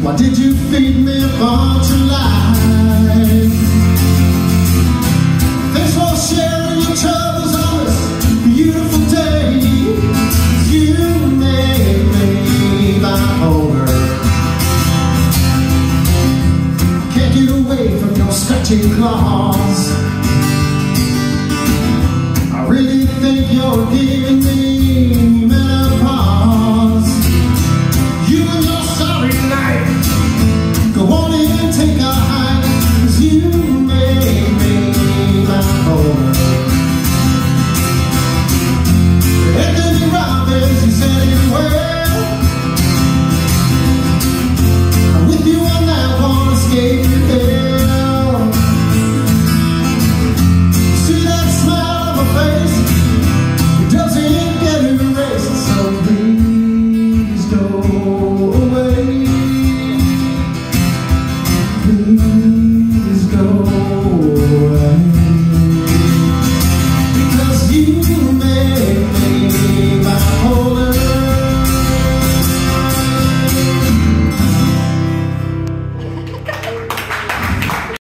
Why did you feed me a bunch of lies? Thanks for sharing your troubles on this beautiful day. You made me bipolar. Can't get away from your scratching claws. I really think you're here.